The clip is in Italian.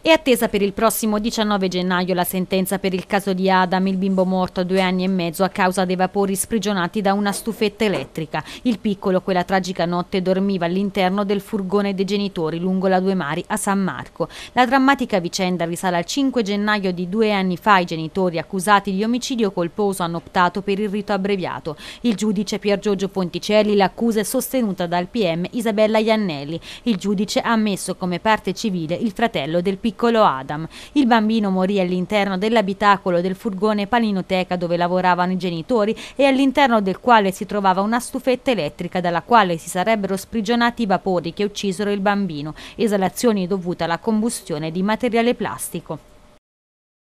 È attesa per il prossimo 19 gennaio la sentenza per il caso di Adam, il bimbo morto a 2 anni e mezzo a causa dei vapori sprigionati da una stufetta elettrica. Il piccolo quella tragica notte dormiva all'interno del furgone dei genitori lungo la Due Mari a San Marco. La drammatica vicenda risale al 5 gennaio di 2 anni fa. I genitori accusati di omicidio colposo hanno optato per il rito abbreviato. Il giudice Pier Giorgio Ponticelli, l'accusa è sostenuta dal PM Isabella Iannelli. Il giudice ha ammesso come parte civile il fratello del piccolo Adam. Il bambino morì all'interno dell'abitacolo del furgone paninoteca dove lavoravano i genitori e all'interno del quale si trovava una stufetta elettrica dalla quale si sarebbero sprigionati i vapori che uccisero il bambino, esalazioni dovute alla combustione di materiale plastico.